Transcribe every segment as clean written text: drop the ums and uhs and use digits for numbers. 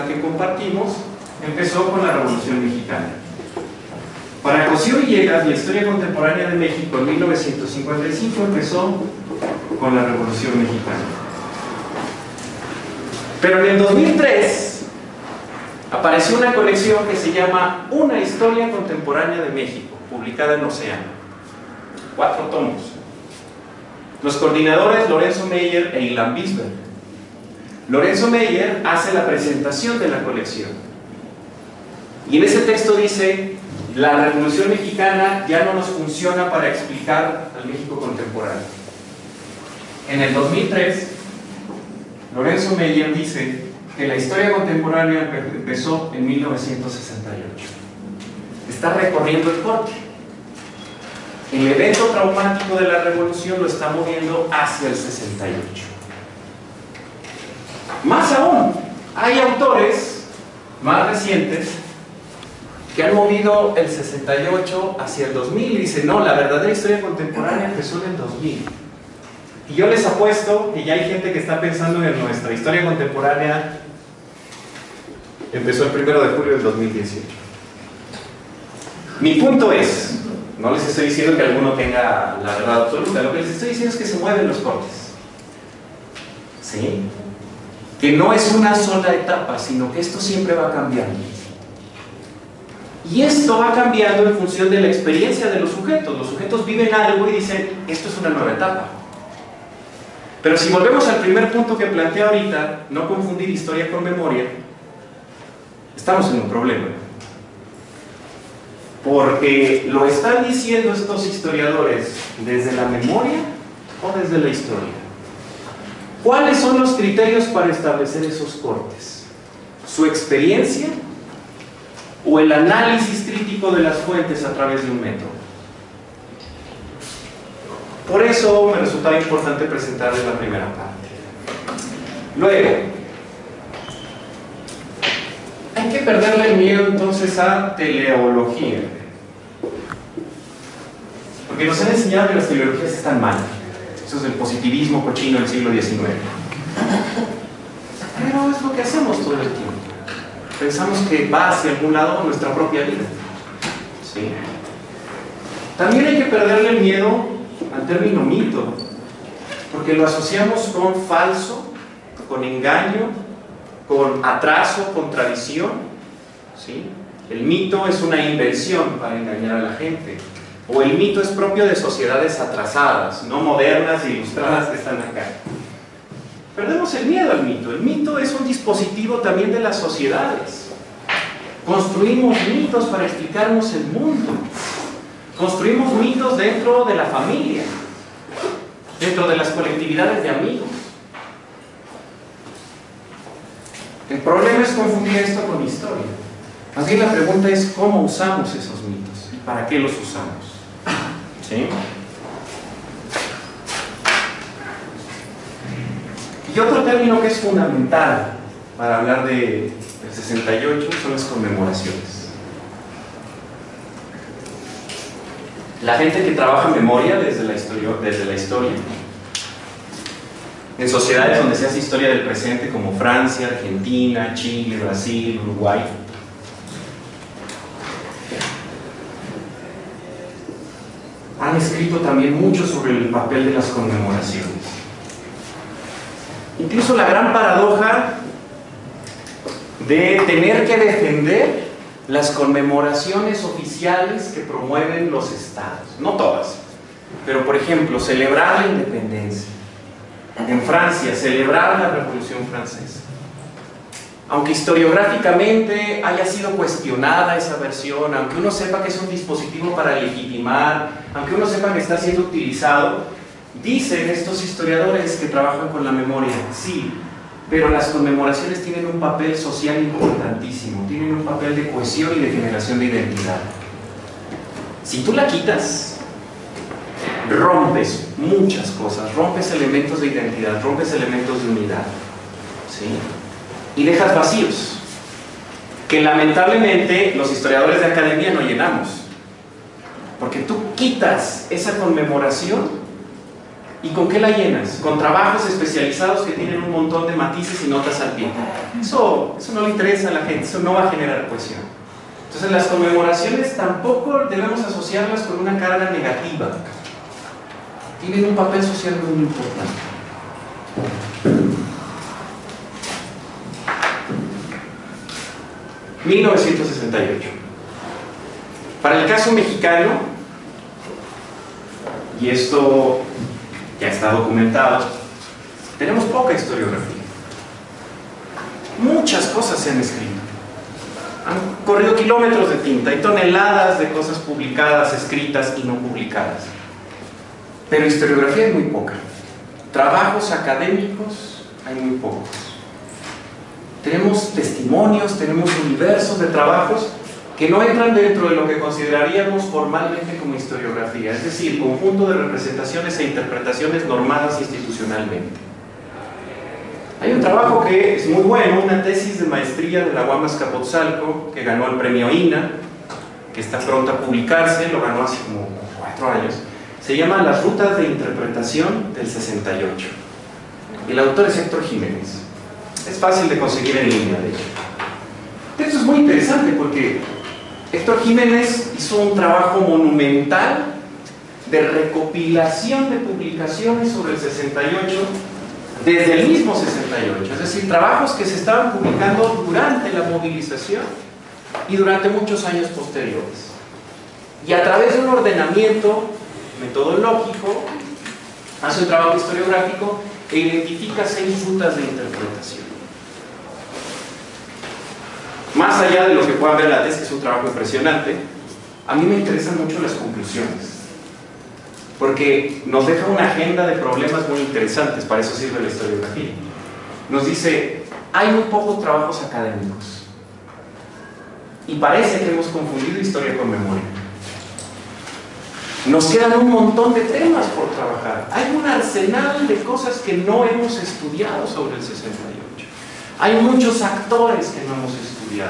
que compartimos, empezó con la Revolución Mexicana. Para Cosío Villegas, la historia contemporánea de México en 1955 empezó con la Revolución Mexicana. Pero en el 2003 apareció una colección que se llama Una historia contemporánea de México, publicada en Océano. 4 tomos. Los coordinadores Lorenzo Meyer e Ilan Bisberg. Lorenzo Meyer hace la presentación de la colección. Y en ese texto dice: la Revolución Mexicana ya no nos funciona para explicar al México contemporáneo. En el 2003, Lorenzo Meyer dice que la historia contemporánea empezó en 1968. Está recorriendo el corte. El evento traumático de la revolución lo está moviendo hacia el 68. Más aún, hay autores más recientes que han movido el 68 hacia el 2000 y dicen: no, la verdadera historia contemporánea empezó en el 2000. Y yo les apuesto que ya hay gente que está pensando en nuestra historia contemporánea empezó el 1 de julio del 2018. Mi punto es, no les estoy diciendo que alguno tenga la verdad absoluta, lo que les estoy diciendo es que se mueven los cortes. ¿Sí? Que no es una sola etapa, sino que esto siempre va cambiando. Y esto va cambiando en función de la experiencia de los sujetos. Los sujetos viven algo y dicen: esto es una nueva etapa. Pero si volvemos al primer punto que planteé ahorita, no confundir historia con memoria, estamos en un problema. Porque lo están diciendo estos historiadores desde la memoria o desde la historia. ¿Cuáles son los criterios para establecer esos cortes? ¿Su experiencia o el análisis crítico de las fuentes a través de un método? Por eso me resultaba importante presentarles la primera parte. Luego, hay que perderle el miedo entonces a teleología, porque nos han enseñado que las teleologías están mal. Eso es el positivismo cochino del siglo XIX. Pero es lo que hacemos todo el tiempo. Pensamos que va hacia algún lado nuestra propia vida. ¿Sí? También hay que perderle el miedo al término mito, porque lo asociamos con falso, con engaño, con atraso, con tradición. ¿Sí? El mito es una invención para engañar a la gente, o el mito es propio de sociedades atrasadas, no modernas e ilustradas que están acá. Perdemos el miedo al mito. El mito es un dispositivo también de las sociedades. Construimos mitos para explicarnos el mundo. Construimos mitos dentro de la familia, dentro de las colectividades de amigos. El problema es confundir esto con historia. Más bien la pregunta es: ¿cómo usamos esos mitos? ¿Y para qué los usamos? ¿Sí? Y otro término que es fundamental para hablar del 68 son las conmemoraciones. La gente que trabaja en memoria desde la historia, en sociedades donde se hace historia del presente como Francia, Argentina, Chile, Brasil, Uruguay, han escrito también mucho sobre el papel de las conmemoraciones. Incluso la gran paradoja de tener que defender las conmemoraciones oficiales que promueven los estados. No todas, pero por ejemplo, celebrar la independencia. En Francia, celebrar la Revolución Francesa. Aunque historiográficamente haya sido cuestionada esa versión, aunque uno sepa que es un dispositivo para legitimar, aunque uno sepa que está siendo utilizado, dicen estos historiadores que trabajan con la memoria: sí, pero las conmemoraciones tienen un papel social importantísimo, tienen un papel de cohesión y de generación de identidad. Si tú la quitas, rompes muchas cosas, rompes elementos de identidad, rompes elementos de unidad, ¿sí? Y dejas vacíos que lamentablemente los historiadores de academia no llenamos, porque tú quitas esa conmemoración ¿Y con qué la llenas? Con trabajos especializados que tienen un montón de matices y notas al pie. Eso no le interesa a la gente, eso no va a generar cohesión. Entonces las conmemoraciones tampoco debemos asociarlas con una carga negativa. Tienen un papel social muy importante. ...1968... Para el caso mexicano, y esto ya está documentado, tenemos poca historiografía. Muchas cosas se han escrito. Han corrido kilómetros de tinta y toneladas de cosas publicadas, escritas y no publicadas. Pero historiografía hay muy poca. Trabajos académicos hay muy pocos. Tenemos testimonios, tenemos universos de trabajos que no entran dentro de lo que consideraríamos formalmente como historiografía, es decir, conjunto de representaciones e interpretaciones normadas institucionalmente. Hay un trabajo que es muy bueno, una tesis de maestría de la UAM Azcapotzalco, que ganó el premio INA, que está pronto a publicarse, lo ganó hace como 4 años, se llama Las rutas de interpretación del 68. El autor es Héctor Jiménez. Es fácil de conseguir en línea, de hecho. Esto es muy interesante porque Héctor Jiménez hizo un trabajo monumental de recopilación de publicaciones sobre el 68 desde el mismo 68, es decir, trabajos que se estaban publicando durante la movilización y durante muchos años posteriores. Y a través de un ordenamiento metodológico, hace un trabajo historiográfico e identifica 6 rutas de interpretación. Más allá de lo que puedan ver en la tesis, que es un trabajo impresionante, a mí me interesan mucho las conclusiones, porque nos deja una agenda de problemas muy interesantes. Para eso sirve la historiografía. Nos dice, hay muy pocos trabajos académicos y parece que hemos confundido historia con memoria. Nos quedan un montón de temas por trabajar. Hay un arsenal de cosas que no hemos estudiado sobre el 68. Hay muchos actores que no hemos estudiado.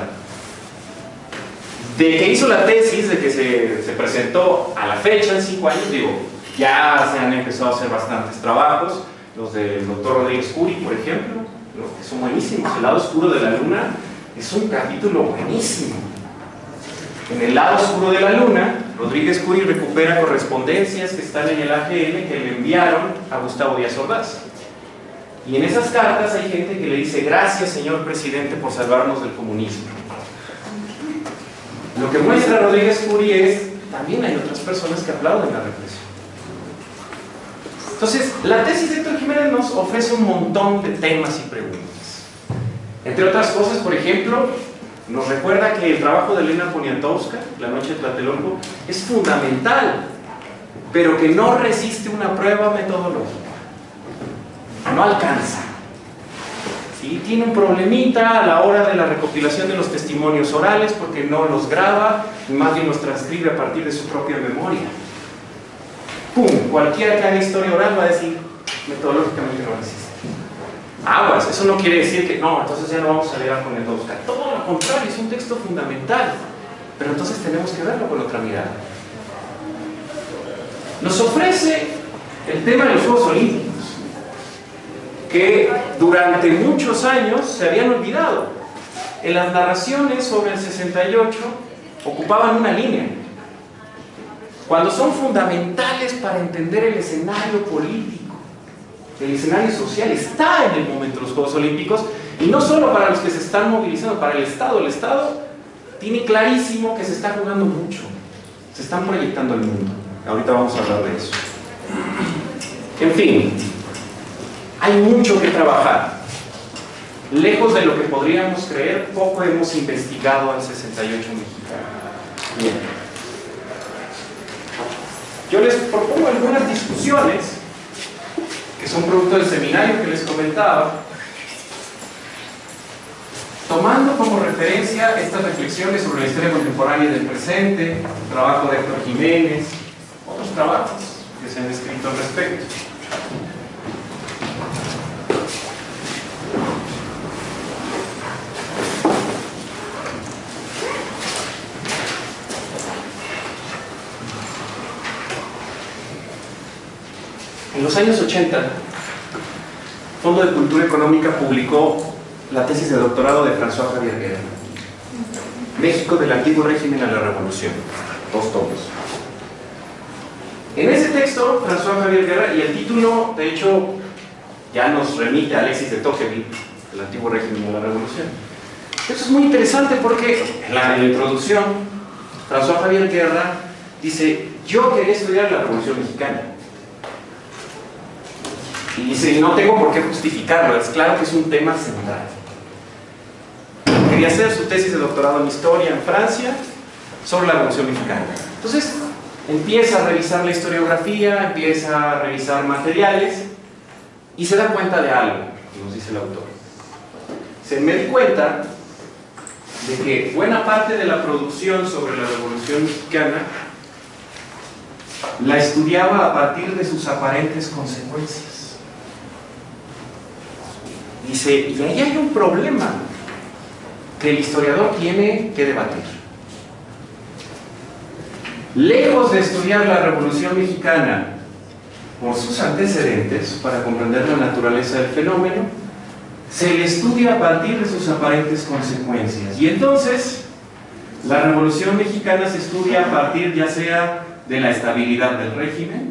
De que hizo la tesis, de que se presentó a la fecha, en 5 años, digo, ya se han empezado a hacer bastantes trabajos. Los del doctor Rodríguez Curi, por ejemplo, que son buenísimos. El lado oscuro de la luna es un capítulo buenísimo. En el lado oscuro de la luna, Rodríguez Curi recupera correspondencias que están en el AGN que le enviaron a Gustavo Díaz Ordaz. Y en esas cartas hay gente que le dice: gracias, señor presidente, por salvarnos del comunismo. Lo que muestra Rodríguez Curi es, también hay otras personas que aplauden la represión. Entonces, la tesis de Héctor Jiménez nos ofrece un montón de temas y preguntas. Entre otras cosas, por ejemplo, nos recuerda que el trabajo de Elena Poniatowska, La noche de Tlatelolco, es fundamental, pero que no resiste una prueba metodológica. No alcanza. ¿Sí? Tiene un problemita a la hora de la recopilación de los testimonios orales, porque no los graba, y más bien los transcribe a partir de su propia memoria. ¡Pum! Cualquiera que haga historia oral va a decir, metodológicamente no resiste. Aguas, eso no quiere decir que no, entonces ya no vamos a leer con el Tosca. Todo lo contrario, es un texto fundamental, pero entonces tenemos que verlo con otra mirada. Nos ofrece el tema de los Juegos Olímpicos, que durante muchos años se habían olvidado. En las narraciones sobre el 68 ocupaban una línea, cuando son fundamentales para entender el escenario político, el escenario social. Está en el momento de los Juegos Olímpicos, y no solo para los que se están movilizando, para el Estado. El Estado tiene clarísimo que se está jugando mucho, se están proyectando al mundo. Ahorita vamos a hablar de eso. En fin, hay mucho que trabajar. Lejos de lo que podríamos creer, poco hemos investigado al 68 mexicano. Bien. Yo les propongo algunas discusiones que son producto del seminario que les comentaba, tomando como referencia estas reflexiones sobre la historia contemporánea del presente, el trabajo de Héctor Jiménez, otros trabajos que se han escrito al respecto. En los años 80, Fondo de Cultura Económica publicó la tesis de doctorado de François Javier Guerra, México del antiguo régimen a la revolución, 2 tomos. En ese texto, François Javier Guerra, y el título, de hecho, ya nos remite a Alexis de Tocqueville, el antiguo régimen a la revolución. Eso es muy interesante porque en la introducción, François Javier Guerra dice: yo quería estudiar la Revolución Mexicana. Y dice, no tengo por qué justificarlo, es claro que es un tema central. Quería hacer su tesis de doctorado en Historia en Francia sobre la Revolución Mexicana. Entonces, empieza a revisar la historiografía, empieza a revisar materiales y se da cuenta de algo, nos dice el autor. Me di cuenta de que buena parte de la producción sobre la Revolución Mexicana la estudiaba a partir de sus aparentes consecuencias. Dice, y ahí hay un problema que el historiador tiene que debatir. Lejos de estudiar la Revolución Mexicana por sus antecedentes, para comprender la naturaleza del fenómeno, se le estudia a partir de sus aparentes consecuencias. Y entonces, la Revolución Mexicana se estudia a partir ya sea de la estabilidad del régimen,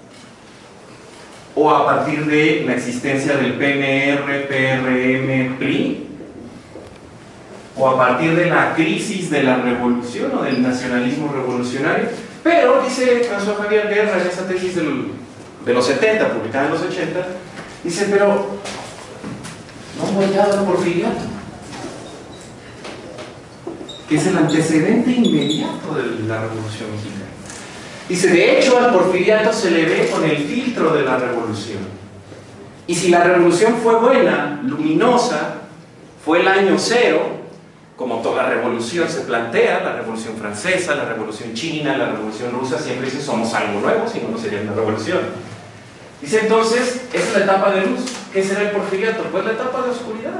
o a partir de la existencia del PNR, PRM, PRI, o a partir de la crisis de la revolución o del nacionalismo revolucionario. Pero, dice François Javier Guerra en esa tesis de los 70, publicada en los 80, dice, pero no voy a dar Porfiriato, que es el antecedente inmediato de la Revolución Mexicana. Dice, de hecho al Porfiriato se le ve con el filtro de la revolución. Y si la revolución fue buena, luminosa, fue el año cero, como toda revolución se plantea, la revolución francesa, la revolución china, la revolución rusa, siempre dicen somos algo nuevo, si no, no sería una revolución. Dice entonces, esa es la etapa de luz. ¿Qué será el Porfiriato? Pues la etapa de oscuridad.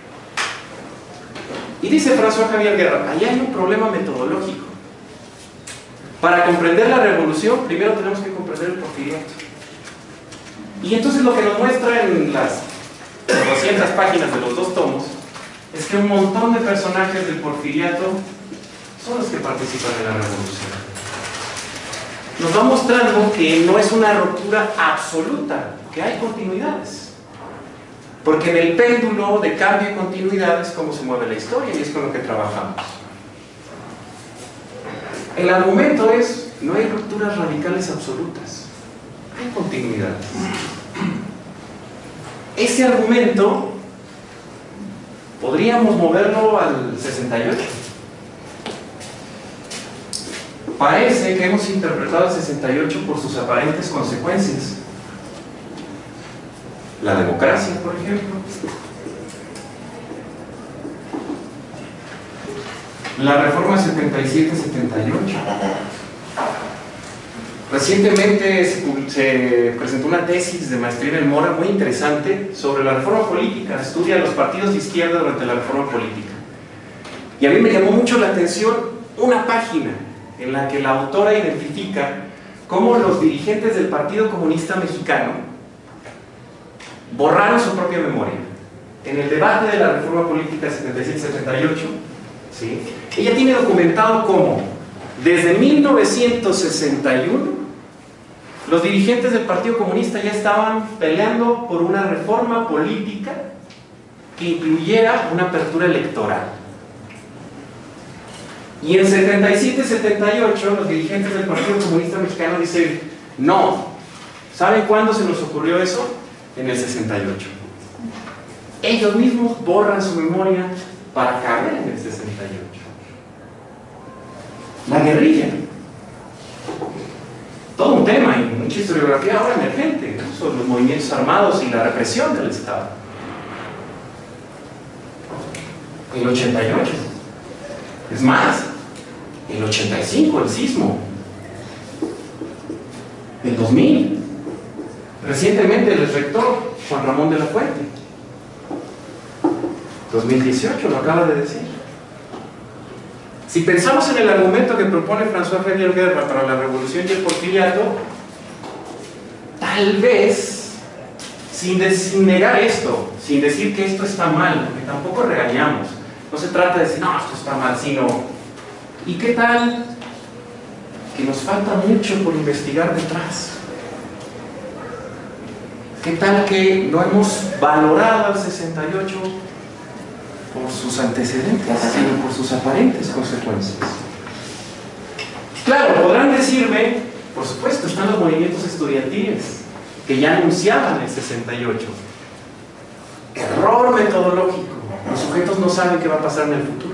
Y dice François Javier Guerra, ahí hay un problema metodológico. Para comprender la revolución, primero tenemos que comprender el Porfiriato. Y entonces lo que nos muestra en las 200 páginas de los 2 tomos es que un montón de personajes del Porfiriato son los que participan en la revolución. Nos va mostrando que no es una ruptura absoluta, que hay continuidades. Porque en el péndulo de cambio y continuidad es como se mueve la historia y es con lo que trabajamos. El argumento es, no hay rupturas radicales absolutas, hay continuidades. Ese argumento podríamos moverlo al 68. Parece que hemos interpretado el 68 por sus aparentes consecuencias. La democracia, por ejemplo. La reforma 77-78. Recientemente se presentó una tesis de maestría en Mora muy interesante sobre la reforma política. Estudia los partidos de izquierda durante la reforma política. Y a mí me llamó mucho la atención una página en la que la autora identifica cómo los dirigentes del Partido Comunista Mexicano borraron su propia memoria. En el debate de la reforma política 77-78, ¿sí? Ella tiene documentado cómo desde 1961 los dirigentes del Partido Comunista ya estaban peleando por una reforma política que incluyera una apertura electoral. Y en 77-78 los dirigentes del Partido Comunista Mexicano dicen, no. ¿Saben cuándo se nos ocurrió eso? En el 68. Ellos mismos borran su memoria para caber en el 68. La guerrilla. Todo un tema y mucha historiografía ahora emergente, ¿no? Sobre los movimientos armados y la represión del Estado. El 88. Es más, el 85, el sismo. El 2000. Recientemente el rector Juan Ramón de la Fuente. 2018, lo acaba de decir. Si pensamos en el argumento que propone François Javier Guerra para la revolución y el porfiriato, tal vez, sin negar esto, sin decir que esto está mal, porque tampoco regañamos, no se trata de decir, no, esto está mal, sino, ¿y qué tal que nos falta mucho por investigar detrás? ¿Qué tal que no hemos valorado al 68 por sus antecedentes, sino por sus aparentes consecuencias? Claro, podrán decirme, por supuesto, están los movimientos estudiantiles que ya anunciaban el 68. Error metodológico. Los sujetos no saben qué va a pasar en el futuro.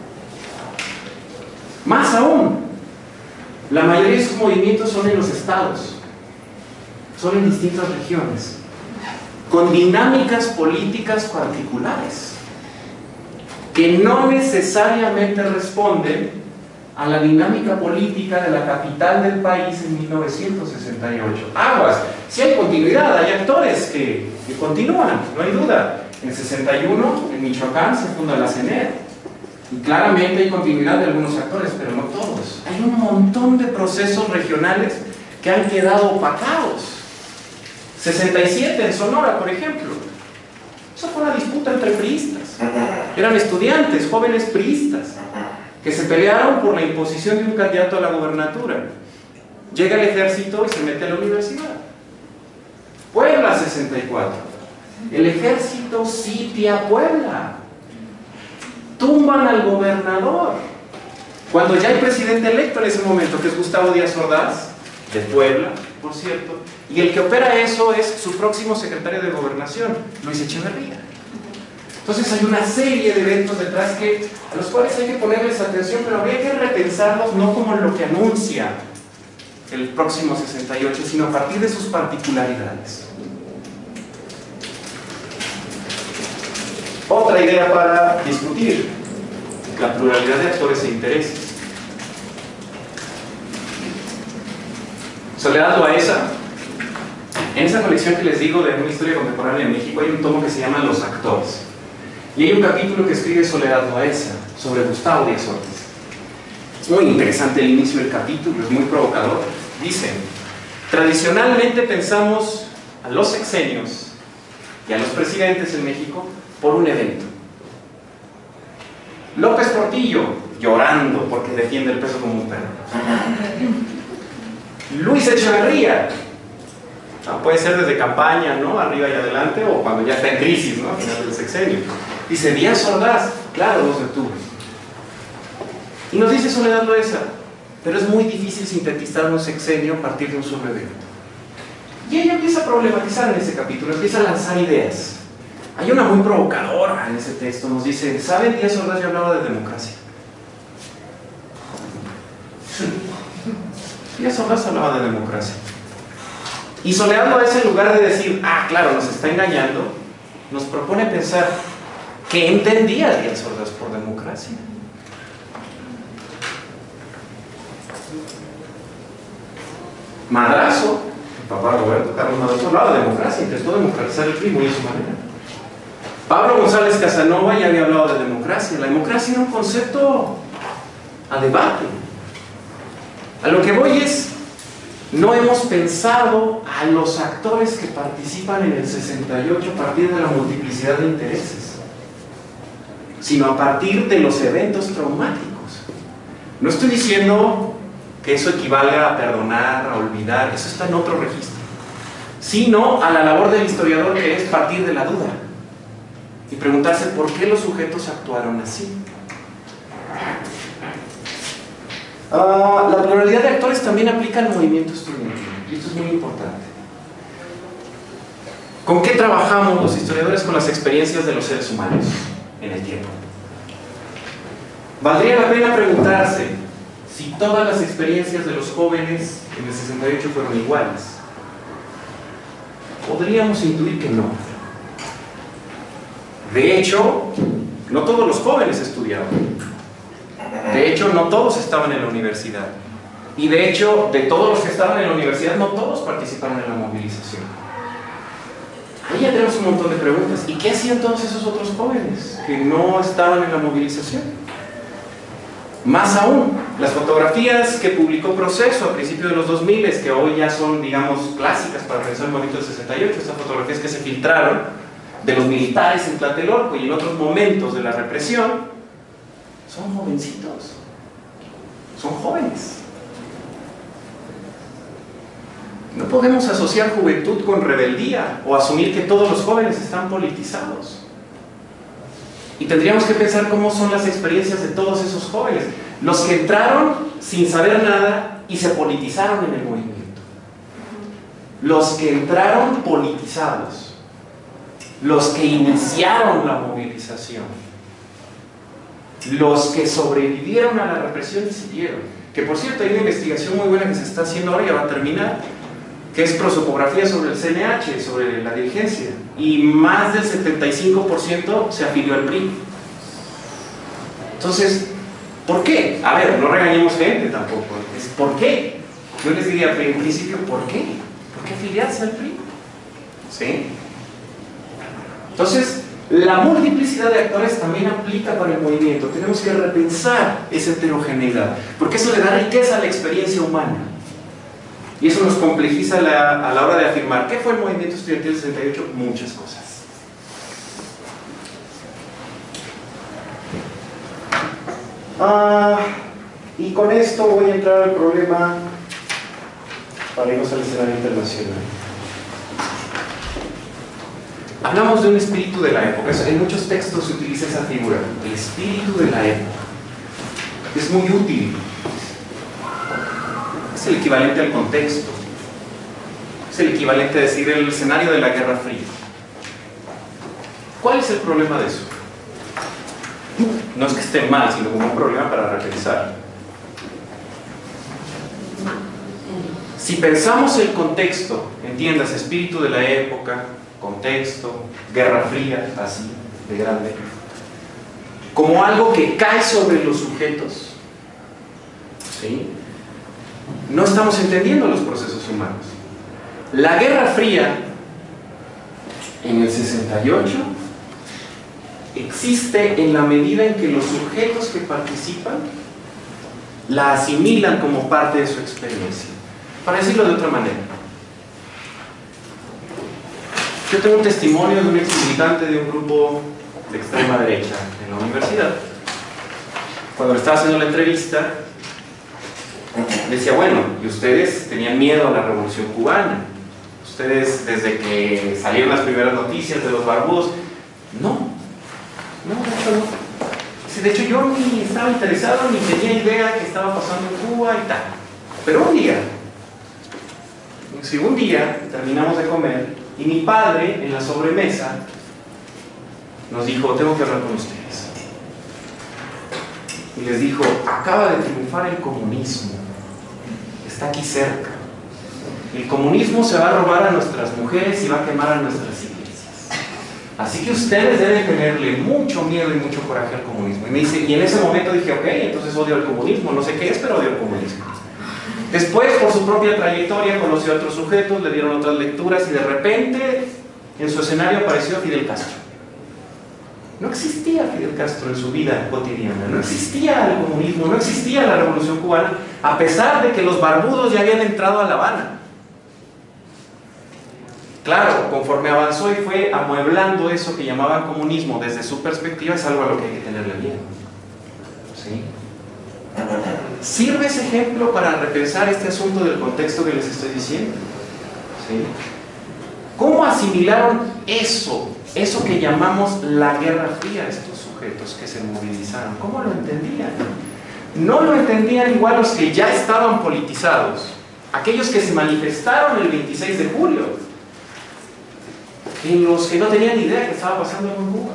Más aún, la mayoría de esos movimientos son en los estados, son en distintas regiones, con dinámicas políticas particulares, que no necesariamente responden a la dinámica política de la capital del país en 1968. Aguas, si hay continuidad, hay actores que continúan, no hay duda. En el 61, en Michoacán, se funda la CENER, y claramente hay continuidad de algunos actores, pero no todos. Hay un montón de procesos regionales que han quedado opacados. 67 en Sonora, por ejemplo. Eso fue una disputa entre priistas. Eran estudiantes, jóvenes priistas, que se pelearon por la imposición de un candidato a la gobernatura. Llega el ejército y se mete a la universidad. Puebla, 64. El ejército sitia Puebla. Tumban al gobernador. Cuando ya hay presidente electo en ese momento, que es Gustavo Díaz Ordaz, de Puebla, por cierto, y el que opera eso es su próximo secretario de Gobernación, Luis Echeverría. Entonces hay una serie de eventos detrás a los cuales hay que ponerles atención, pero habría que repensarlos no como lo que anuncia el próximo 68, sino a partir de sus particularidades. Otra idea para discutir: la pluralidad de actores e intereses. Soledad Loaesa, en esa colección que les digo de una historia contemporánea de México, hay un tomo que se llama Los Actores. Y hay un capítulo que escribe Soledad Loaesa sobre Gustavo Díaz Ordaz. Es muy interesante el inicio del capítulo, es muy provocador. Dice: tradicionalmente pensamos a los sexenios y a los presidentes en México por un evento. López Portillo, llorando porque defiende el peso como un perro. Luis Echeverría, puede ser desde campaña, ¿no?, arriba y adelante, o cuando ya está en crisis, ¿no?, al final del sexenio. Dice Díaz Ordaz, claro, 2 de octubre. Y nos dice Soledad Loaesa, pero es muy difícil sintetizar un sexenio a partir de un solo evento. Y ella empieza a problematizar en ese capítulo, empieza a lanzar ideas. Hay una muy provocadora en ese texto, nos dice, ¿saben? Díaz Ordaz ya hablaba de democracia. Díaz Ordaz hablaba de democracia. Y Soledad Loaesa, en lugar de decir, claro, nos está engañando, nos propone pensar, ¿qué entendía Díaz Ordaz por democracia? Madrazo, el papá Roberto Carlos Madrazo, hablaba de democracia, intentó democratizar el PRI muy a su manera. Pablo González Casanova ya había hablado de democracia. La democracia era un concepto a debate. A lo que voy es, no hemos pensado a los actores que participan en el 68 a partir de la multiplicidad de intereses, sino a partir de los eventos traumáticos. No estoy diciendo que eso equivalga a perdonar, a olvidar, eso está en otro registro, sino a la labor del historiador, que es partir de la duda y preguntarse por qué los sujetos actuaron así. La pluralidad de actores también aplica al movimiento estudiantil, y esto es muy importante. ¿Con qué trabajamos los historiadores? Con las experiencias de los seres humanos en el tiempo. Valdría la pena preguntarse si todas las experiencias de los jóvenes en el 68 fueron iguales. Podríamos intuir que no. De hecho, no todos los jóvenes estudiaban. De hecho, no todos estaban en la universidad. Y de hecho, de todos los que estaban en la universidad, no todos participaron en la movilización. Ahí ya tenemos un montón de preguntas. ¿Y qué hacían todos esos otros jóvenes que no estaban en la movilización? Más aún, las fotografías que publicó Proceso a principios de los 2000, que hoy ya son, digamos, clásicas para pensar el movimiento del 68, estas fotografías que se filtraron de los militares en Tlatelolco y en otros momentos de la represión, son jovencitos, son jóvenes. No podemos asociar juventud con rebeldía o asumir que todos los jóvenes están politizados. Y tendríamos que pensar cómo son las experiencias de todos esos jóvenes, los que entraron sin saber nada y se politizaron en el movimiento, los que entraron politizados, los que iniciaron la movilización, los que sobrevivieron a la represión y siguieron. Que por cierto, hay una investigación muy buena que se está haciendo ahora, ya va a terminar, que es prosopografía sobre el CNH, sobre la dirigencia, y más del 75% se afilió al PRI. Entonces, ¿por qué? A ver, no regañemos gente tampoco, es ¿por qué? Yo les diría en principio, ¿por qué? ¿Por qué afiliarse al PRI? ¿Sí? Entonces, la multiplicidad de actores también aplica para el movimiento. Tenemos que repensar esa heterogeneidad, porque eso le da riqueza a la experiencia humana. Y eso nos complejiza a la hora de afirmar ¿qué fue el movimiento estudiantil del 68? Muchas cosas. Y con esto voy a entrar al problema para irnos al escenario internacional. Hablamos de un espíritu de la época. En muchos textos se utiliza esa figura, el espíritu de la época. Es muy útil. Es el equivalente al contexto. Es el equivalente a decir el escenario de la Guerra Fría. ¿Cuál es el problema de eso? No es que esté mal, sino como un problema para repensar. Si pensamos el contexto, entiendas, espíritu de la época, contexto, Guerra Fría, así, de grande, como algo que cae sobre los sujetos, ¿sí? No estamos entendiendo los procesos humanos. La Guerra Fría, en el 68, existe en la medida en que los sujetos que participan la asimilan como parte de su experiencia. Para decirlo de otra manera, yo tengo un testimonio de un ex militante de un grupo de extrema derecha en la universidad. Cuando le estaba haciendo la entrevista, decía, bueno, y ustedes tenían miedo a la revolución cubana. Ustedes, desde que salieron las primeras noticias de los barbudos, no, de hecho no. De hecho yo ni estaba interesado, ni tenía idea que estaba pasando en Cuba y tal. Pero un día terminamos de comer y mi padre en la sobremesa nos dijo, tengo que hablar con ustedes. Y les dijo, acaba de triunfar el comunismo, está aquí cerca. El comunismo se va a robar a nuestras mujeres y va a quemar a nuestras iglesias. Así que ustedes deben tenerle mucho miedo y mucho coraje al comunismo. Y me dice, y en ese momento dije, ok, entonces odio al comunismo, no sé qué es, pero odio al comunismo. Después, por su propia trayectoria, conoció a otros sujetos, le dieron otras lecturas y de repente en su escenario apareció Fidel Castro. No existía Fidel Castro en su vida cotidiana, no existía el comunismo, no existía la revolución cubana, a pesar de que los barbudos ya habían entrado a La Habana. Claro, conforme avanzó y fue amueblando eso que llamaban comunismo desde su perspectiva, es algo a lo que hay que tenerle miedo. ¿Sí? ¿Sirve ese ejemplo para repensar este asunto del contexto que les estoy diciendo? ¿Sí? ¿Cómo asimilaron eso que llamamos la Guerra Fría, estos sujetos que se movilizaron? ¿Cómo lo entendían? No lo entendían igual los que ya estaban politizados, aquellos que se manifestaron el 26 de julio, que los que no tenían idea que estaba pasando en Cuba.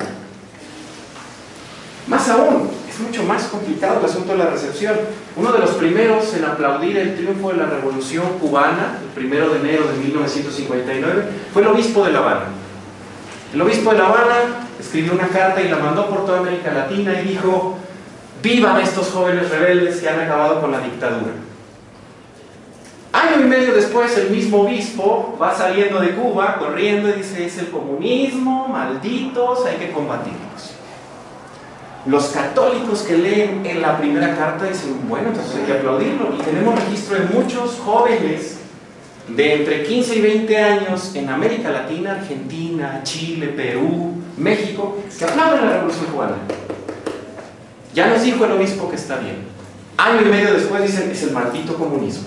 Más aún, es mucho más complicado el asunto de la recepción. Uno de los primeros en aplaudir el triunfo de la revolución cubana, el 1 de enero de 1959, fue el obispo de La Habana. El obispo de La Habana escribió una carta y la mandó por toda América Latina y dijo, vivan estos jóvenes rebeldes que han acabado con la dictadura. Año y medio después, el mismo obispo va saliendo de Cuba, corriendo y dice, es el comunismo, malditos, hay que combatirlos. Los católicos que leen en la primera carta dicen, bueno, entonces hay que aplaudirlo. Y tenemos registro de muchos jóvenes de entre 15 y 20 años en América Latina, Argentina, Chile, Perú, México, que aplauden la Revolución Cubana. Ya nos dijo el obispo que está bien. Año y medio después dicen, es el maldito comunismo.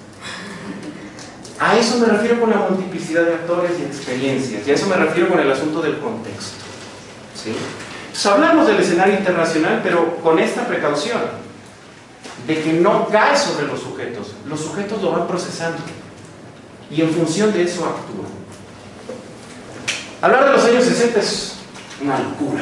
A eso me refiero con la multiplicidad de actores y experiencias, y a eso me refiero con el asunto del contexto. ¿Sí? Entonces hablamos del escenario internacional, pero con esta precaución de que no cae sobre los sujetos lo van procesando y en función de eso actúan. Hablar de los años 60 es una locura.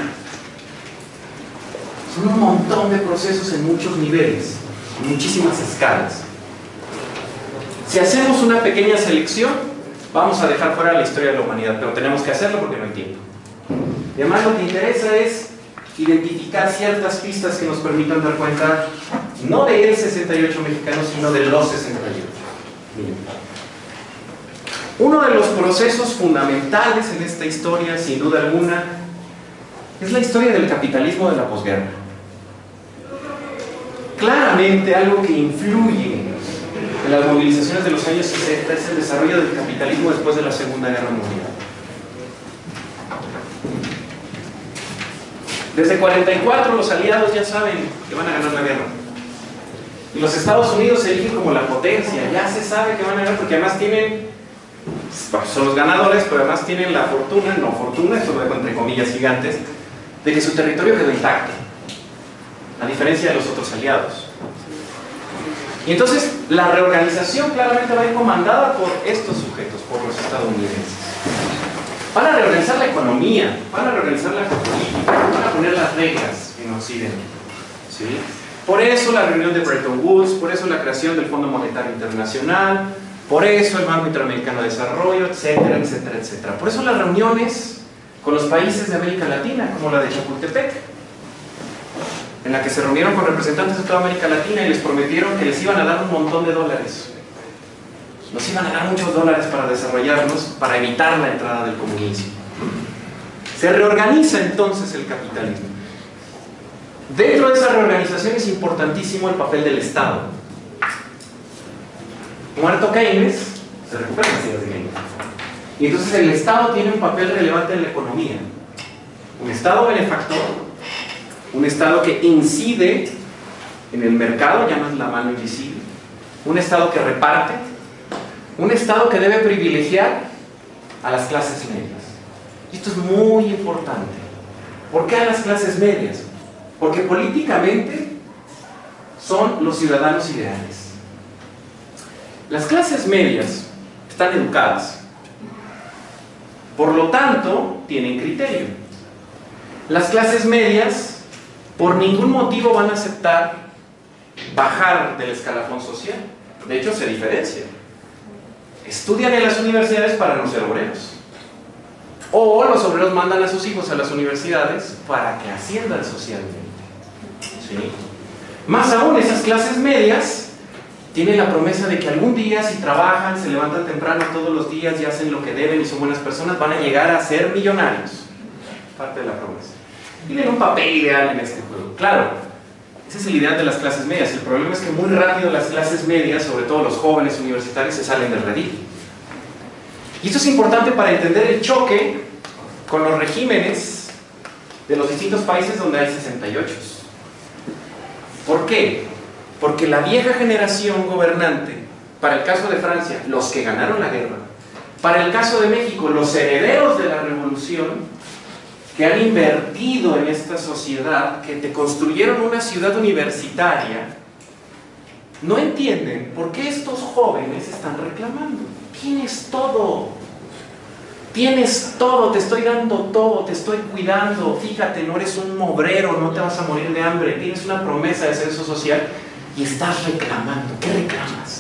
Son un montón de procesos en muchos niveles, en muchísimas escalas. Si hacemos una pequeña selección, vamos a dejar fuera la historia de la humanidad, pero tenemos que hacerlo porque no hay tiempo. Y además lo que interesa es identificar ciertas pistas que nos permitan dar cuenta no del 68 mexicano, sino de los 68. Miren. Uno de los procesos fundamentales en esta historia, sin duda alguna, es la historia del capitalismo de la posguerra. Claramente algo que influye en las movilizaciones de los años 60 es el desarrollo del capitalismo después de la Segunda Guerra Mundial. Desde 44 los aliados ya saben que van a ganar la guerra. Y los Estados Unidos se erigen como la potencia, ya se sabe que van a ganar porque además tienen, son los ganadores, pero además tienen la fortuna, esto lo dejo entre comillas gigantes, de que su territorio quedó intacto, a diferencia de los otros aliados. Y entonces la reorganización claramente va a ir comandada por estos sujetos, por los estadounidenses. Van a reorganizar la economía, van a reorganizar la política, van a poner las reglas en Occidente. ¿Sí? Por eso la reunión de Bretton Woods, por eso la creación del Fondo Monetario Internacional, por eso el Banco Interamericano de Desarrollo, etcétera, etcétera, etcétera. Por eso las reuniones con los países de América Latina, como la de Chapultepec, en la que se reunieron con representantes de toda América Latina y les prometieron que les iban a dar un montón de dólares. Nos iban a dar muchos dólares para desarrollarnos, para evitar la entrada del comunismo. Se reorganiza entonces el capitalismo. Dentro de esa reorganización es importantísimo el papel del Estado. Muerto Keynes, se recuperan las ideas de Keynes. Y entonces el Estado tiene un papel relevante en la economía. Un Estado benefactor, un Estado que incide en el mercado, llaman la mano invisible, un Estado que reparte, un Estado que debe privilegiar a las clases medias. Y esto es muy importante. ¿Por qué a las clases medias? Porque políticamente son los ciudadanos ideales. Las clases medias están educadas, por lo tanto tienen criterio. Las clases medias por ningún motivo van a aceptar bajar del escalafón social. De hecho se diferencian. Estudian en las universidades para no ser obreros, o los obreros mandan a sus hijos a las universidades para que asciendan socialmente. ¿Sí? Más aún, esas clases medias tienen la promesa de que algún día, si trabajan, se levantan temprano todos los días y hacen lo que deben y son buenas personas, van a llegar a ser millonarios. Parte de la promesa. Tienen un papel ideal en este juego. Claro, ese es el ideal de las clases medias. El problema es que muy rápido las clases medias, sobre todo los jóvenes universitarios, se salen del redil. Y esto es importante para entender el choque con los regímenes de los distintos países donde hay 68. ¿Por qué? Porque la vieja generación gobernante, para el caso de Francia, los que ganaron la guerra, para el caso de México, los herederos de la revolución, que han invertido en esta sociedad, que te construyeron una ciudad universitaria, no entienden por qué estos jóvenes están reclamando. Tienes todo, te estoy dando todo, te estoy cuidando, fíjate, no eres un obrero, no te vas a morir de hambre, tienes una promesa de ascenso social y estás reclamando. ¿Qué reclamas?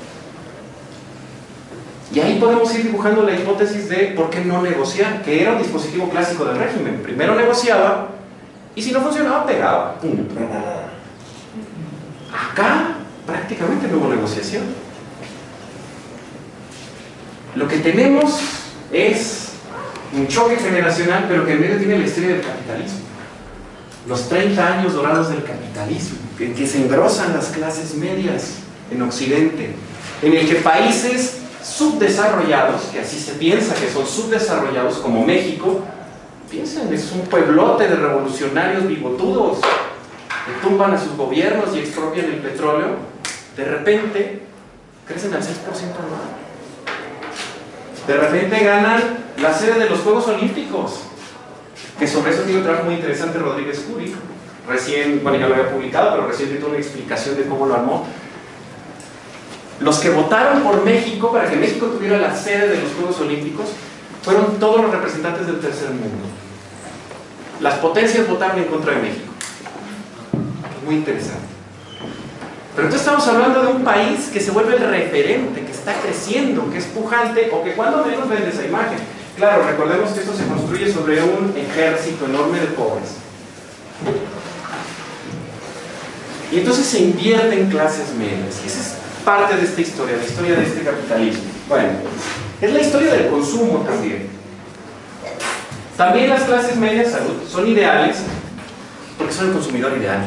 Y ahí podemos ir dibujando la hipótesis de por qué no negociar, que era un dispositivo clásico del régimen. Primero negociaba y si no funcionaba, pegaba. Acá prácticamente no hubo negociación. Lo que tenemos es un choque generacional, pero que en medio tiene la historia del capitalismo. los 30 años dorados del capitalismo, en que se engrosan las clases medias en Occidente, en el que países subdesarrollados, que así se piensa que son subdesarrollados, como México, piensen, es un pueblote de revolucionarios bigotudos que tumban a sus gobiernos y expropian el petróleo, de repente crecen al 6% anual. De repente ganan la sede de los Juegos Olímpicos, que sobre eso tiene un trabajo muy interesante Rodríguez Curi, recién, bueno, ya lo había publicado, pero recién tuvo una explicación de cómo lo armó. Los que votaron por México, para que México tuviera la sede de los Juegos Olímpicos, fueron todos los representantes del tercer mundo. Las potencias votaron en contra de México. Muy interesante. Pero entonces estamos hablando de un país que se vuelve el referente, que está creciendo, que es pujante, o que cuando menos vende esa imagen. Claro, recordemos que esto se construye sobre un ejército enorme de pobres. Y entonces se invierte en clases medias. Y esa es parte de esta historia, la historia de este capitalismo. Bueno, es la historia del consumo también. También las clases medias, salud, son ideales porque son el consumidor ideal.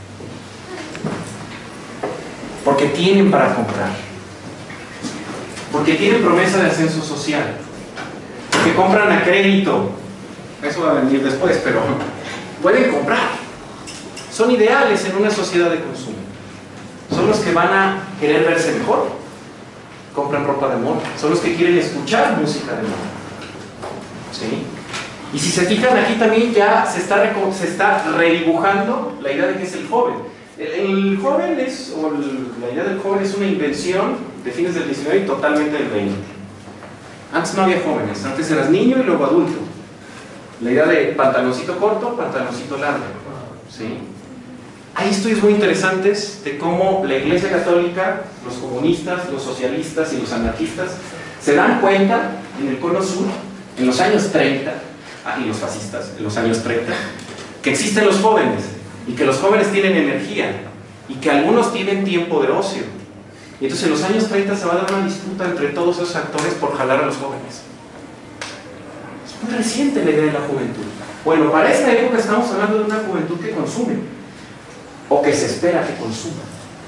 Porque tienen para comprar. Porque tienen promesa de ascenso social. Porque compran a crédito. Eso va a venir después, pero pueden comprar. Son ideales en una sociedad de consumo. Son los que van a querer verse mejor. Compran ropa de moda. Son los que quieren escuchar música de moda. ¿Sí? Y si se fijan aquí también ya se está redibujando la idea de que es el joven. El joven es, o la idea del joven es una invención de fines del 19 y totalmente del 20. Antes no había jóvenes, antes eras niño y luego adulto. La idea de pantaloncito corto, pantaloncito largo. ¿Sí? Hay estudios muy interesantes de cómo la Iglesia Católica, los comunistas, los socialistas y los anarquistas se dan cuenta en el Cono Sur, en los años 30, y los fascistas, en los años 30, que existen los jóvenes y que los jóvenes tienen energía y que algunos tienen tiempo de ocio. Y entonces en los años 30 se va a dar una disputa entre todos esos actores por jalar a los jóvenes. Es muy reciente la idea de la juventud. Bueno, para esta época estamos hablando de una juventud que consume o que se espera que consuma.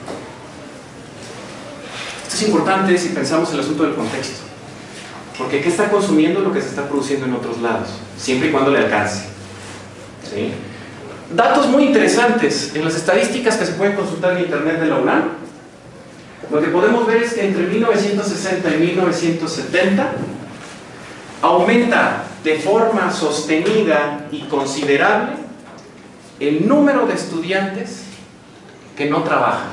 Esto es importante si pensamos en el asunto del contexto, porque ¿qué está consumiendo? Lo que se está produciendo en otros lados, siempre y cuando le alcance. ¿Sí? Datos muy interesantes en las estadísticas que se pueden consultar en internet de la UNAM. Lo que podemos ver es que entre 1960 y 1970 aumenta de forma sostenida y considerable el número de estudiantes que no trabajan.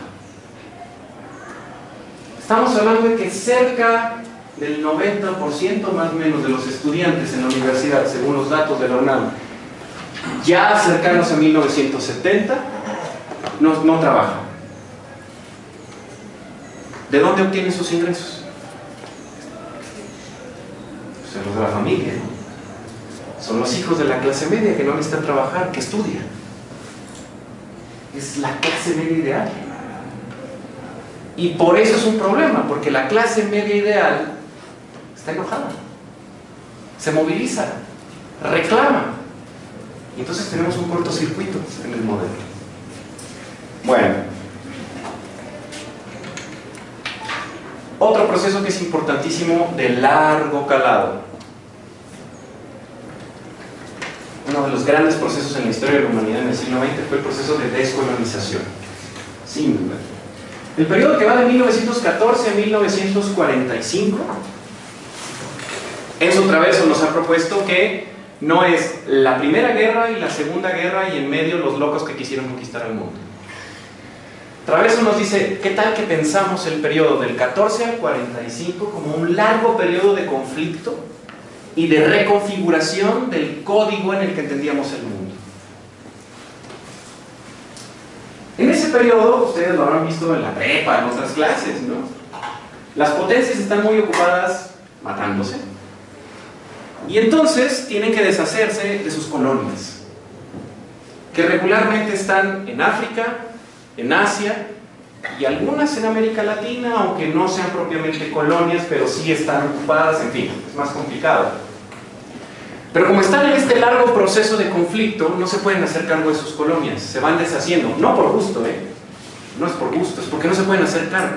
Estamos hablando de que cerca del 90% más o menos de los estudiantes en la universidad, según los datos de la UNAM, ya cercanos a 1970, no trabajan. ¿De dónde obtienen sus ingresos? Pues los de la familia, ¿no? Son los hijos de la clase media que no necesitan trabajar, que estudian. Es la clase media ideal. Y por eso es un problema, porque la clase media ideal está enojada, se moviliza, reclama. Y entonces tenemos un cortocircuito en el modelo. Bueno, otro proceso que es importantísimo de largo calado, uno de los grandes procesos en la historia de la humanidad en el siglo XX fue el proceso de descolonización, sin duda. El periodo que va de 1914 a 1945, Enzo Traverso nos ha propuesto que no es la Primera Guerra y la Segunda Guerra y en medio los locos que quisieron conquistar el mundo. Traverso nos dice, ¿qué tal que pensamos el periodo del 14 al 45 como un largo periodo de conflicto y de reconfiguración del código en el que entendíamos el mundo? En ese periodo, ustedes lo habrán visto en la prepa, en otras clases, ¿no? Las potencias están muy ocupadas matándose. Y entonces tienen que deshacerse de sus colonias, que regularmente están en África, en Asia y algunas en América Latina, aunque no sean propiamente colonias, pero sí están ocupadas, en fin, es más complicado. Pero como están en este largo proceso de conflicto, no se pueden hacer cargo de sus colonias, se van deshaciendo, no por gusto, no es por gusto, es porque no se pueden hacer cargo.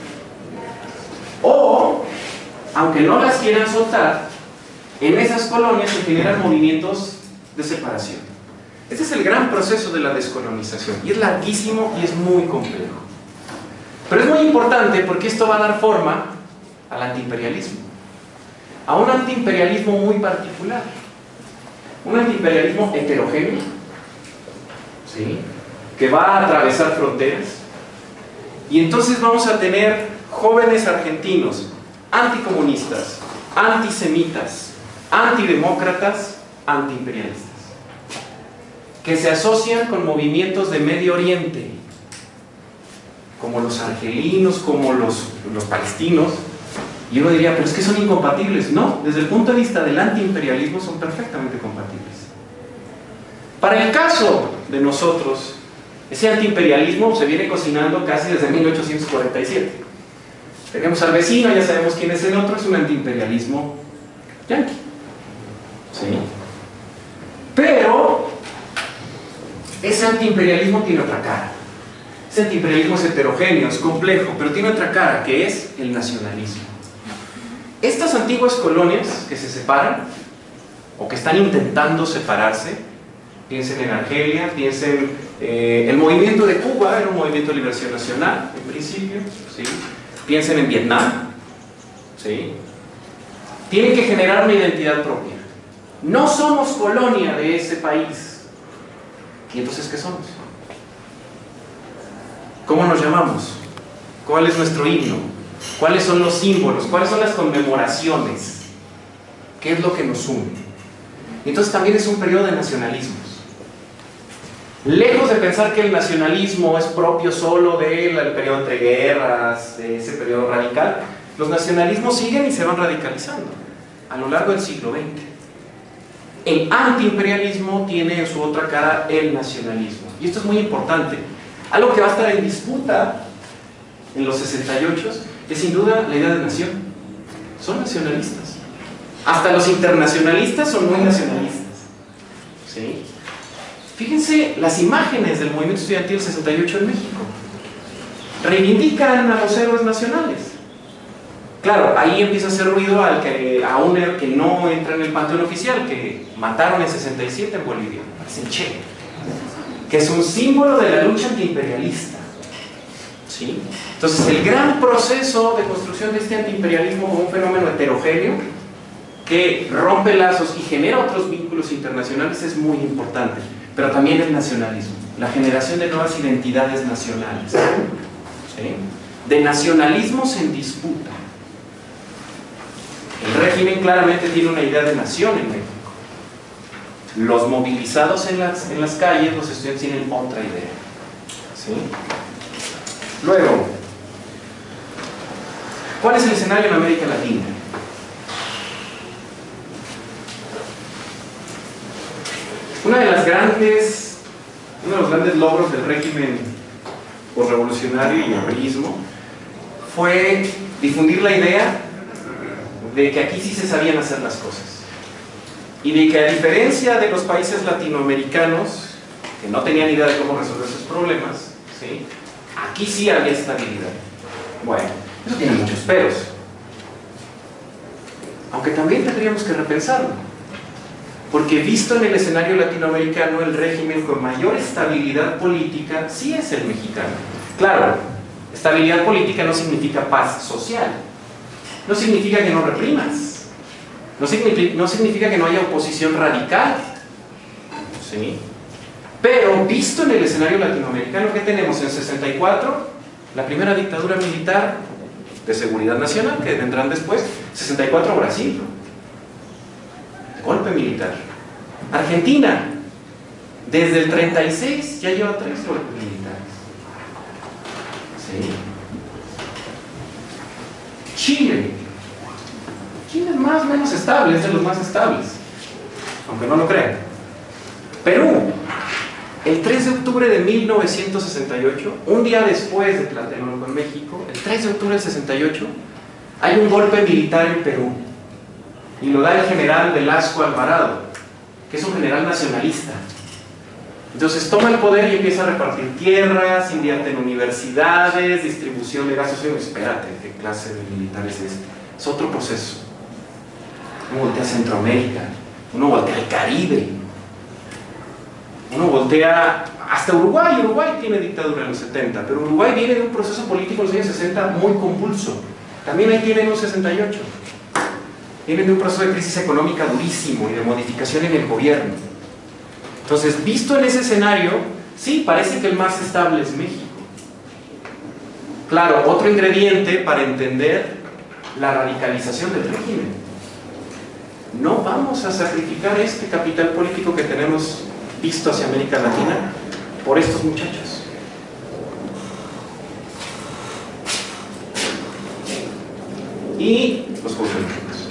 O, aunque no las quieran soltar, en esas colonias se generan movimientos de separación. Este es el gran proceso de la descolonización, y es larguísimo y es muy complejo. Pero es muy importante porque esto va a dar forma al antiimperialismo, a un antiimperialismo muy particular, un antiimperialismo heterogéneo, ¿sí?, que va a atravesar fronteras, y entonces vamos a tener jóvenes argentinos anticomunistas, antisemitas, antidemócratas, antiimperialistas, que se asocian con movimientos de Medio Oriente, como los argelinos, como los palestinos. Y uno diría, pero es que son incompatibles. No, desde el punto de vista del antiimperialismo son perfectamente compatibles. Para el caso de nosotros, ese antiimperialismo se viene cocinando casi desde 1847. Tenemos al vecino, ya sabemos quién es el otro, es un antiimperialismo yanqui. ¿Sí? Pero ese antiimperialismo tiene otra cara. Ese antiimperialismo es heterogéneo, es complejo, pero tiene otra cara, que es el nacionalismo. Estas antiguas colonias que se separan, o que están intentando separarse, piensen en Argelia, piensen el movimiento de Cuba, era un movimiento de liberación nacional, en principio, ¿sí? Piensen en Vietnam, ¿sí?, tienen que generar una identidad propia. No somos colonia de ese país. ¿Y entonces qué somos? ¿Cómo nos llamamos? ¿Cuál es nuestro himno? ¿Cuáles son los símbolos? ¿Cuáles son las conmemoraciones? ¿Qué es lo que nos une? Entonces también es un periodo de nacionalismos. Lejos de pensar que el nacionalismo es propio solo del periodo entre guerras, de ese periodo radical, los nacionalismos siguen y se van radicalizando a lo largo del siglo XX. El antiimperialismo tiene en su otra cara el nacionalismo. Y esto es muy importante. Algo que va a estar en disputa en los 68 es sin duda la idea de nación. Son nacionalistas. Hasta los internacionalistas son muy nacionalistas. ¿Sí? Fíjense las imágenes del movimiento estudiantil 68 en México. Reivindican a los héroes nacionales. Claro, ahí empieza a hacer ruido a un héroe que no entra en el panteón oficial, que mataron en 67 en Bolivia, el Che, que es un símbolo de la lucha antiimperialista. ¿Sí? Entonces el gran proceso de construcción de este antiimperialismo como un fenómeno heterogéneo que rompe lazos y genera otros vínculos internacionales es muy importante, pero también el nacionalismo, la generación de nuevas identidades nacionales, ¿sí?, de nacionalismos en disputa. El régimen claramente tiene una idea de nación en México. Los movilizados en las calles, los estudiantes, tienen otra idea. ¿Sí? Luego, ¿cuál es el escenario en América Latina? Uno de los grandes logros del régimen posrevolucionario y el realismo fue difundir la idea de que aquí sí se sabían hacer las cosas y de que, a diferencia de los países latinoamericanos que no tenían idea de cómo resolver sus problemas, ¿sí?, aquí sí había estabilidad. Bueno, eso tiene muchos peros, aunque también tendríamos que repensarlo, porque visto en el escenario latinoamericano, el régimen con mayor estabilidad política sí es el mexicano. Claro, estabilidad política no significa paz social, no significa que no reprimas, no significa que no haya oposición radical, ¿sí? Pero visto en el escenario latinoamericano, ¿qué tenemos? En 64, la primera dictadura militar de seguridad nacional, que vendrán después. 64, Brasil, golpe militar. Argentina, desde el 36 ya lleva 3 golpes militares. ¿Sí? Chile es más o menos estable, es de los más estables, aunque no lo crean. Perú, el 3 de octubre de 1968, un día después de Tlatelolco en México, el 3 de octubre del 68, hay un golpe militar en Perú. y lo da el general Velasco Alvarado, que es un general nacionalista. Entonces toma el poder y empieza a repartir tierras, invierte en universidades, distribución de gases. Espérate, ¿qué clase de militar es este? Es otro proceso. Uno voltea a Centroamérica, uno voltea al Caribe, uno voltea hasta Uruguay. Uruguay tiene dictadura en los 70, pero Uruguay viene de un proceso político en los años 60 muy convulso. También ahí tienen un 68. Vienen de un proceso de crisis económica durísimo y de modificación en el gobierno. Entonces, visto en ese escenario, sí, parece que el más estable es México. Claro, otro ingrediente para entender la radicalización del régimen. No vamos a sacrificar este capital político que tenemos visto hacia América Latina por estos muchachos. Y los Juegos Olímpicos.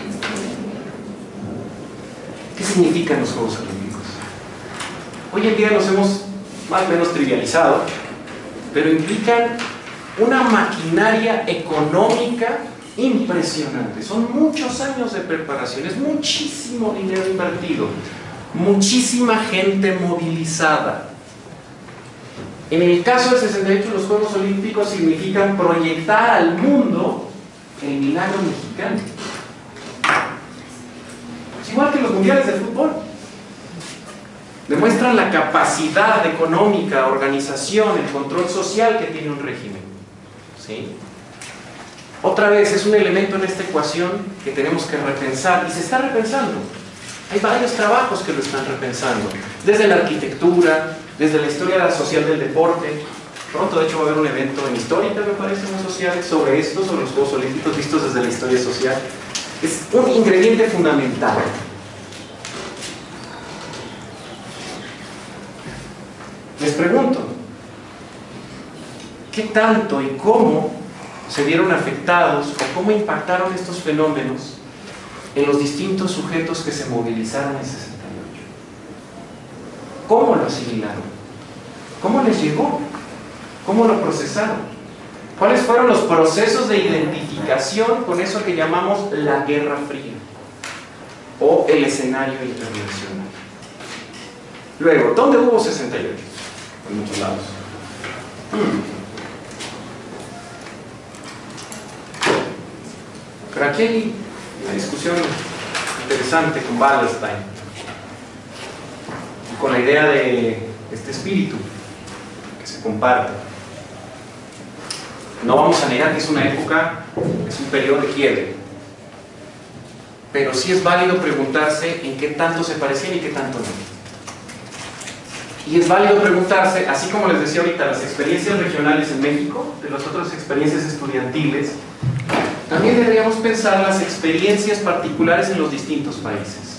¿Qué significan los Juegos Olímpicos? Hoy en día los hemos más o menos trivializado, pero implican una maquinaria económica impresionante. Son muchos años de preparación, es muchísimo dinero invertido, muchísima gente movilizada. En el caso del 68, los Juegos Olímpicos significan proyectar al mundo el milagro mexicano. Es igual que los mundiales de fútbol. Demuestran la capacidad económica, organización, el control social que tiene un régimen. ¿Sí? Otra vez, es un elemento en esta ecuación que tenemos que repensar, y se está repensando. Hay varios trabajos que lo están repensando, desde la arquitectura, desde la historia social del deporte. Pronto, de hecho, va a haber un evento en Histórica, me parece, muy social, sobre esto, sobre los Juegos Olímpicos vistos desde la historia social. Es un ingrediente fundamental. Les pregunto, ¿qué tanto y cómo se vieron afectados o cómo impactaron estos fenómenos en los distintos sujetos que se movilizaron en 68? ¿Cómo lo asimilaron? ¿Cómo les llegó? ¿Cómo lo procesaron? ¿Cuáles fueron los procesos de identificación con eso que llamamos la Guerra Fría o el escenario internacional? Luego, ¿dónde hubo 68? En muchos lados. Pero aquí hay una discusión interesante con Wallerstein, con la idea de este espíritu que se comparte. No vamos a negar que es una época, es un periodo de quiebre, pero sí es válido preguntarse en qué tanto se parecían y qué tanto no. Y es válido preguntarse, así como les decía ahorita, las experiencias regionales en México, de las otras experiencias estudiantiles, también deberíamos pensar las experiencias particulares en los distintos países.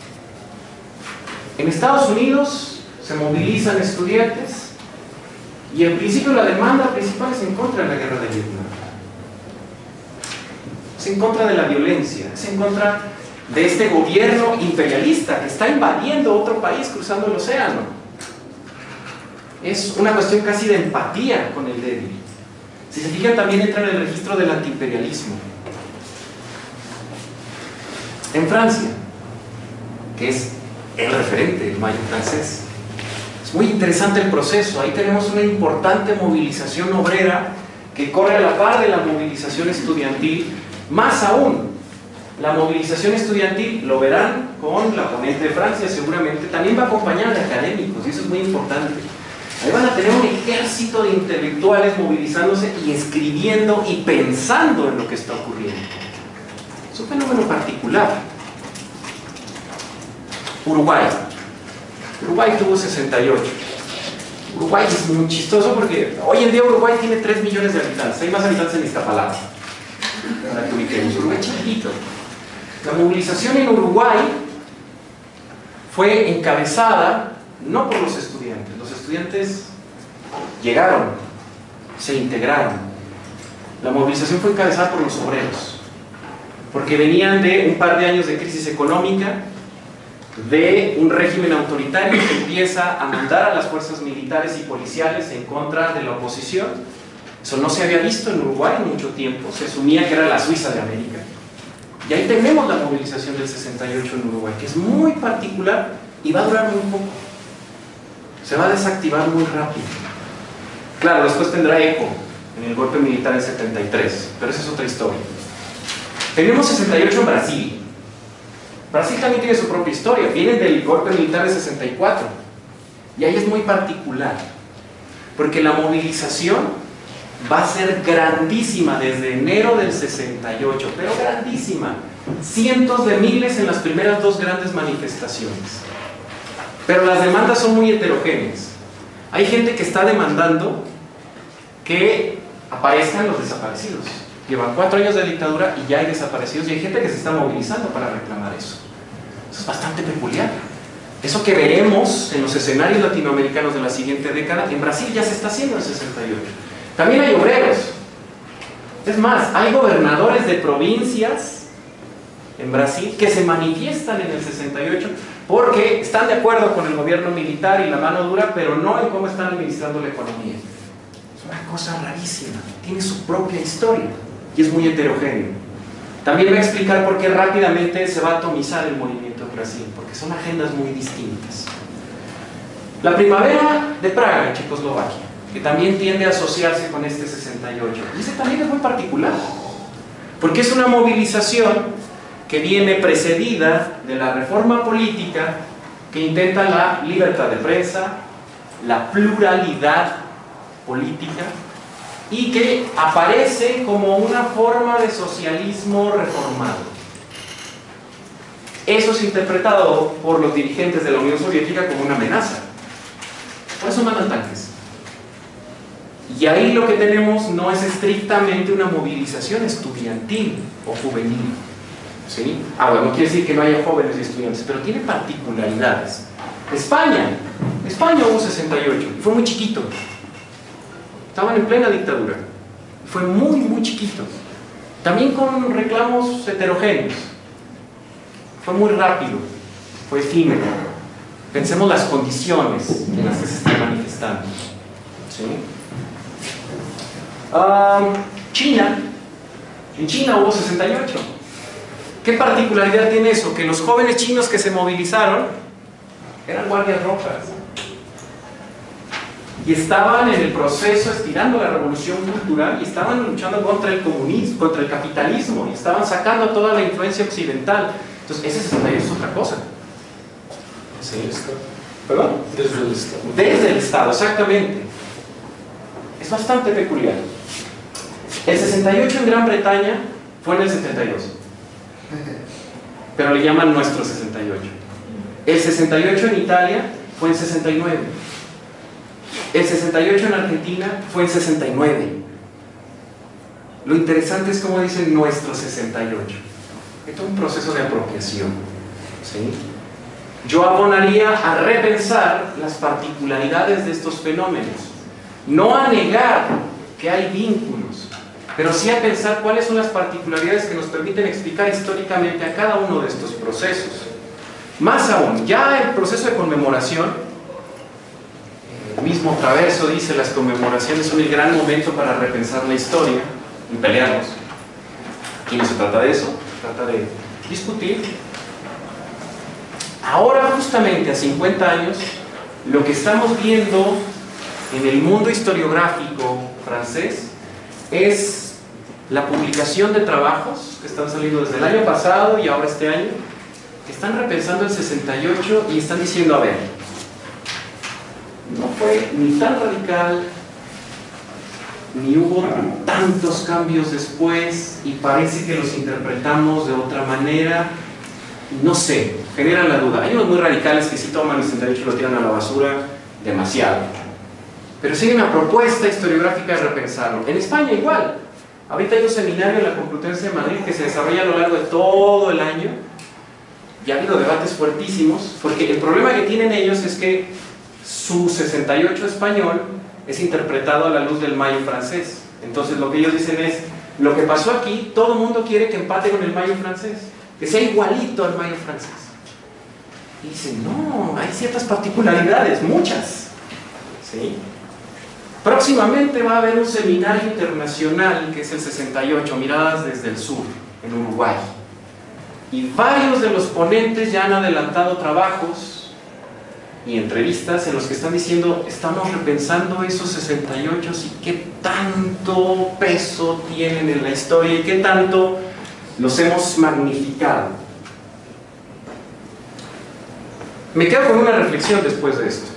En Estados Unidos se movilizan estudiantes y en principio la demanda principal es en contra de la guerra de Vietnam. Es en contra de la violencia, es en contra de este gobierno imperialista que está invadiendo otro país cruzando el océano. Es una cuestión casi de empatía con el débil. Si se fijan, también entra en el registro del antiimperialismo. En Francia, que es el referente, el mayo francés, es muy interesante el proceso. Ahí tenemos una importante movilización obrera que corre a la par de la movilización estudiantil. Más aún, la movilización estudiantil, lo verán con la ponente de Francia seguramente, también va acompañada de académicos, y eso es muy importante. Ahí van a tener un ejército de intelectuales movilizándose y escribiendo y pensando en lo que está ocurriendo. Es un fenómeno particular. Uruguay. Uruguay tuvo 68. Uruguay es muy chistoso porque hoy en día Uruguay tiene 3 millones de habitantes. Hay más habitantes en Iztapalapa. Para que ubiquemos. Uruguay es chiquitito. La movilización en Uruguay fue encabezada no por los estudiantes. Los estudiantes llegaron, se integraron. La movilización fue encabezada por los obreros, porque venían de un par de años de crisis económica, de un régimen autoritario que empieza a mandar a las fuerzas militares y policiales en contra de la oposición. Eso no se había visto en Uruguay en mucho tiempo, se asumía que era la Suiza de América. Y ahí tenemos la movilización del 68 en Uruguay, que es muy particular y va a durar muy poco. Se va a desactivar muy rápido. Claro, después tendrá eco en el golpe militar en 73, pero esa es otra historia. Tenemos 68 en Brasil. Brasil también tiene su propia historia, viene del golpe militar de 64. Y ahí es muy particular, porque la movilización va a ser grandísima desde enero del 68, pero grandísima. Cientos de miles en las primeras dos grandes manifestaciones. Pero las demandas son muy heterogéneas. Hay gente que está demandando que aparezcan los desaparecidos. Llevan 4 años de dictadura y ya hay desaparecidos, y hay gente que se está movilizando para reclamar eso. Eso es bastante peculiar. Eso que veremos en los escenarios latinoamericanos de la siguiente década, en Brasil ya se está haciendo en 68. También hay obreros. Es más, hay gobernadores de provincias en Brasil que se manifiestan en el 68 porque están de acuerdo con el gobierno militar y la mano dura, pero no en cómo están administrando la economía. Es una cosa rarísima, tiene su propia historia y es muy heterogéneo. También voy a explicar por qué rápidamente se va a atomizar el movimiento en Brasil, porque son agendas muy distintas. La primavera de Praga en Checoslovaquia, que también tiende a asociarse con este 68. Y ese también es muy particular, porque es una movilización que viene precedida de la reforma política que intenta la libertad de prensa, la pluralidad política, y que aparece como una forma de socialismo reformado. Eso es interpretado por los dirigentes de la Unión Soviética como una amenaza. Por eso mandan tanques. Y ahí lo que tenemos no es estrictamente una movilización estudiantil o juvenil, ¿sí? Bueno, no quiere decir que no haya jóvenes y estudiantes, pero tiene particularidades. España hubo 68 y fue muy chiquito. Estaban en plena dictadura. Fue muy chiquito. También con reclamos heterogéneos. Fue muy rápido, fue efímero. Pensemos las condiciones en las que se están manifestando, ¿sí? China. En China hubo 68. ¿Qué particularidad tiene eso? Que los jóvenes chinos que se movilizaron eran guardias rojas y estaban en el proceso estirando la revolución cultural y estaban luchando contra el comunismo, contra el capitalismo, y estaban sacando toda la influencia occidental. Entonces ese 68 es otra cosa. ¿Sí? ¿Perdón? Desde el Estado. Desde el Estado, exactamente. Es bastante peculiar. El 68 en Gran Bretaña fue en el 72, pero le llaman nuestro 68. El 68 en Italia fue en 69. El 68 en Argentina fue en 69. Lo interesante es cómo dicen nuestro 68. Esto es un proceso de apropiación, ¿sí? Yo abonaría a repensar las particularidades de estos fenómenos, no a negar que hay vínculos, pero sí a pensar cuáles son las particularidades que nos permiten explicar históricamente a cada uno de estos procesos. Más aún, ya el proceso de conmemoración, el mismo Traverso dice, las conmemoraciones son el gran momento para repensar la historia y pelearnos. Aquí no se trata de eso, se trata de discutir. Ahora, justamente a 50 años, lo que estamos viendo en el mundo historiográfico francés es la publicación de trabajos que están saliendo desde el año pasado y ahora este año, que están repensando el 68 y están diciendo, a ver, no fue ni tan radical, ni hubo tantos cambios después, y parece que los interpretamos de otra manera. No sé, generan la duda. Hay unos muy radicales que sí toman el 68 y lo tiran a la basura demasiado, pero sí hay una propuesta historiográfica de repensarlo. En España igual. Ahorita hay un seminario en la Complutense de Madrid que se desarrolla a lo largo de todo el año y ha habido debates fuertísimos, porque el problema que tienen ellos es que su 68 español es interpretado a la luz del mayo francés. Entonces lo que ellos dicen es, lo que pasó aquí, todo el mundo quiere que empate con el mayo francés, que sea igualito al mayo francés. Y dicen, no, hay ciertas particularidades, muchas, ¿sí? Próximamente va a haber un seminario internacional que es el 68, Miradas desde el Sur, en Uruguay. Y varios de los ponentes ya han adelantado trabajos y entrevistas en los que están diciendo, estamos repensando esos 68 y qué tanto peso tienen en la historia y qué tanto los hemos magnificado. Me quedo con una reflexión después de esto.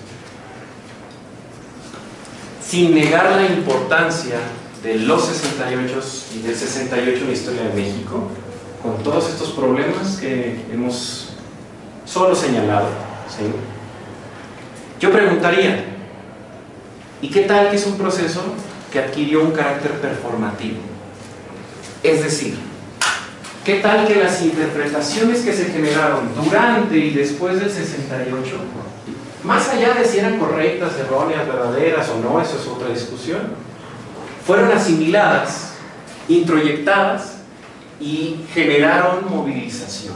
Sin negar la importancia de los 68 y del 68 en la historia de México, con todos estos problemas que hemos solo señalado, ¿sí? Yo preguntaría, ¿y qué tal que es un proceso que adquirió un carácter performativo? Es decir, ¿qué tal que las interpretaciones que se generaron durante y después del 68, más allá de si eran correctas, erróneas, verdaderas o no, eso es otra discusión, fueron asimiladas, introyectadas y generaron movilización?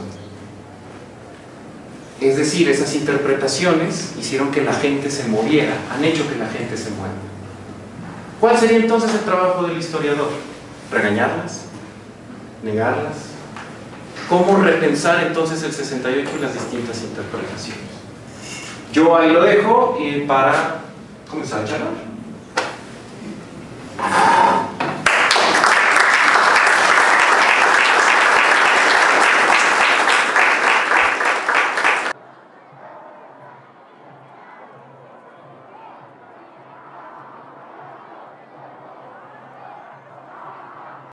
Es decir, esas interpretaciones hicieron que la gente se moviera, han hecho que la gente se mueva. ¿Cuál sería entonces el trabajo del historiador? ¿Regañarlas? ¿Negarlas? ¿Cómo repensar entonces el 68 y las distintas interpretaciones? Yo ahí lo dejo para comenzar a charlar.